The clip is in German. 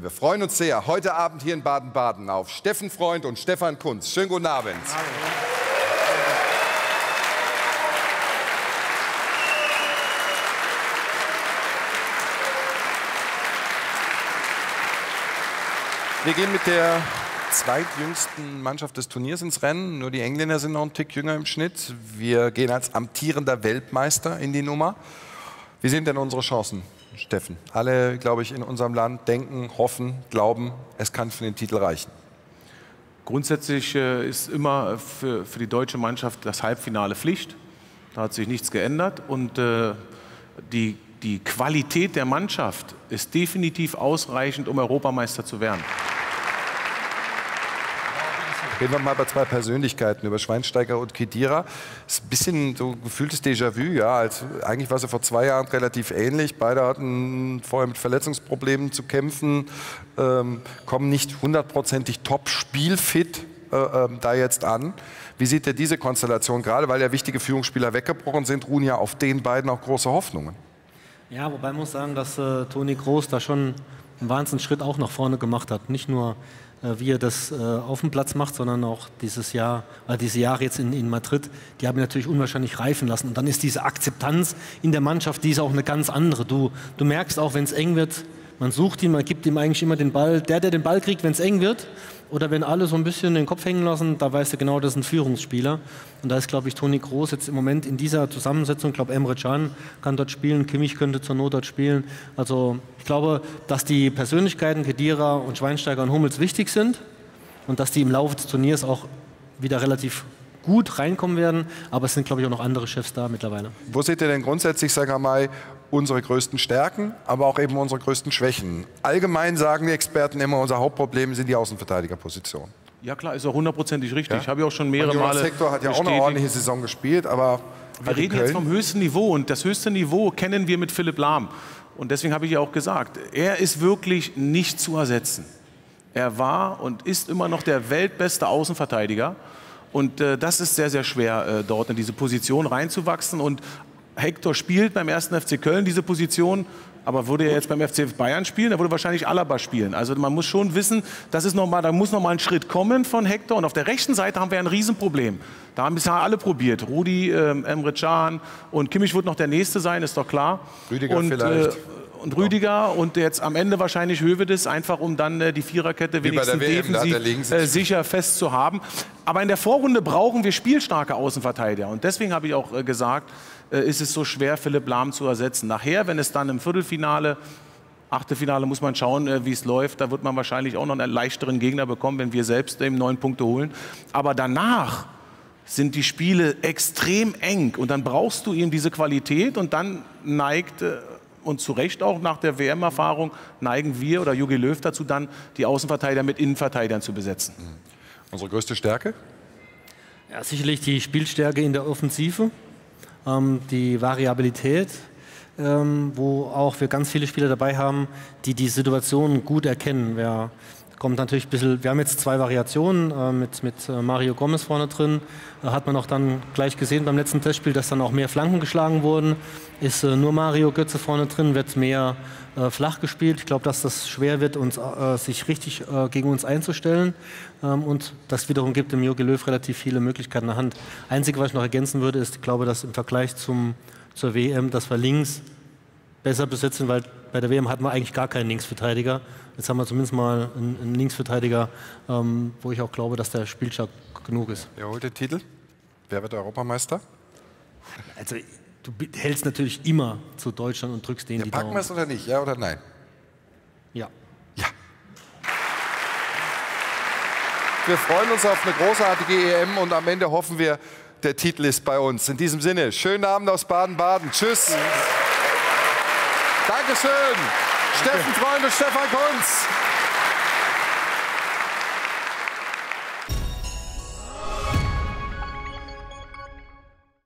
Wir freuen uns sehr, heute Abend hier in Baden-Baden auf Steffen Freund und Stefan Kuntz. Schönen guten Abend. Hallo. Wir gehen mit der zweitjüngsten Mannschaft des Turniers ins Rennen. Nur die Engländer sind noch einen Tick jünger im Schnitt. Wir gehen als amtierender Weltmeister in die Nummer. Wie sind denn unsere Chancen, Steffen? Alle, glaube ich, in unserem Land denken, hoffen, glauben, es kann für den Titel reichen. Grundsätzlich ist immer für die deutsche Mannschaft das Halbfinale Pflicht. Da hat sich nichts geändert. Und die Qualität der Mannschaft ist definitiv ausreichend, um Europameister zu werden. Reden wir mal bei zwei Persönlichkeiten, über Schweinsteiger und Khedira. Das ist ein bisschen so gefühltes Déjà-vu. Ja, eigentlich war es ja vor 2 Jahren relativ ähnlich. Beide hatten vorher mit Verletzungsproblemen zu kämpfen, kommen nicht hundertprozentig top spielfit da jetzt an. Wie sieht ihr diese Konstellation? Gerade weil ja wichtige Führungsspieler weggebrochen sind, ruhen ja auf den beiden auch große Hoffnungen. Ja, wobei man muss sagen, dass Toni Kroos da schon einen Wahnsinnsschritt auch nach vorne gemacht hat. Nicht nur wie er das auf dem Platz macht, sondern auch diese Jahre jetzt in Madrid, die haben ihn natürlich unwahrscheinlich reifen lassen. Und dann ist diese Akzeptanz in der Mannschaft, die ist auch eine ganz andere. Du merkst auch, wenn es eng wird, man sucht ihn, man gibt ihm eigentlich immer den Ball. Der den Ball kriegt, wenn es eng wird, oder wenn alle so ein bisschen den Kopf hängen lassen, da weißt du genau, das ist ein Führungsspieler. Und da ist, glaube ich, Toni Kroos jetzt im Moment in dieser Zusammensetzung, ich glaube, Emre Can kann dort spielen, Kimmich könnte zur Not dort spielen. Also ich glaube, dass die Persönlichkeiten Khedira und Schweinsteiger und Hummels wichtig sind und dass die im Laufe des Turniers auch wieder relativ gut reinkommen werden. Aber es sind, glaube ich, auch noch andere Chefs da mittlerweile. Wo seht ihr denn grundsätzlich, sag mal, unsere größten Stärken, aber auch eben unsere größten Schwächen? Allgemein sagen die Experten immer, unser Hauptproblem sind die Außenverteidigerpositionen. Ja klar, ist auch hundertprozentig richtig. Ja? Habe ich auch schon mehrere Male Hector hat ja auch eine ordentliche Saison gespielt, aber wir reden jetzt vom höchsten Niveau und das höchste Niveau kennen wir mit Philipp Lahm. Und deswegen habe ich ja auch gesagt, er ist wirklich nicht zu ersetzen. Er war und ist immer noch der weltbeste Außenverteidiger. Und das ist sehr, sehr schwer, dort in diese Position reinzuwachsen. Und Hector spielt beim 1. FC Köln diese Position, aber würde er jetzt beim FC Bayern spielen, er würde wahrscheinlich Alaba spielen. Also man muss schon wissen, das ist noch mal, da muss noch mal ein Schritt kommen von Hector. Und auf der rechten Seite haben wir ein Riesenproblem. Da haben bisher alle probiert. Rudi, Emre Can und Kimmich wird noch der Nächste sein, ist doch klar. Rüdiger vielleicht. Und Rüdiger und jetzt am Ende wahrscheinlich Höwedes, einfach um dann die Viererkette wenigstens defensiv sicher fest zu haben. Aber in der Vorrunde brauchen wir spielstarke Außenverteidiger. Und deswegen habe ich auch gesagt, ist es so schwer, Philipp Lahm zu ersetzen. Nachher, wenn es dann im Viertelfinale, Achtelfinale, muss man schauen, wie es läuft. Da wird man wahrscheinlich auch noch einen leichteren Gegner bekommen, wenn wir selbst eben 9 Punkte holen. Aber danach sind die Spiele extrem eng. Und dann brauchst du eben diese Qualität und dann neigt... Und zu Recht auch nach der WM-Erfahrung neigen wir oder Jogi Löw dazu, dann die Außenverteidiger mit Innenverteidigern zu besetzen. Unsere größte Stärke? Ja, sicherlich die Spielstärke in der Offensive, die Variabilität, wo auch wir ganz viele Spieler dabei haben, die die Situation gut erkennen. Kommt natürlich ein bisschen, wir haben jetzt 2 Variationen mit Mario Gomez vorne drin. Hat man auch dann gleich gesehen beim letzten Testspiel, dass dann auch mehr Flanken geschlagen wurden. Ist nur Mario Götze vorne drin, wird mehr flach gespielt. Ich glaube, dass das schwer wird, sich richtig gegen uns einzustellen. Und das wiederum gibt dem Jogi Löw relativ viele Möglichkeiten in der Hand. Einzige, was ich noch ergänzen würde, ist, ich glaube, dass im Vergleich zur WM, dass wir links besser besetzen, weil bei der WM hatten wir eigentlich gar keinen Linksverteidiger. Jetzt haben wir zumindest mal einen Linksverteidiger, wo ich auch glaube, dass der spielstark genug ist. Wer holt den Titel? Wer wird Europameister? Also du hältst natürlich immer zu Deutschland und drückst denen die Daumen. Packen wir es oder nicht, ja oder nein? Ja. Ja. Wir freuen uns auf eine großartige EM und am Ende hoffen wir, der Titel ist bei uns. In diesem Sinne, schönen Abend aus Baden-Baden. Tschüss. Dankeschön. Steffen Freund und Stefan Kuntz.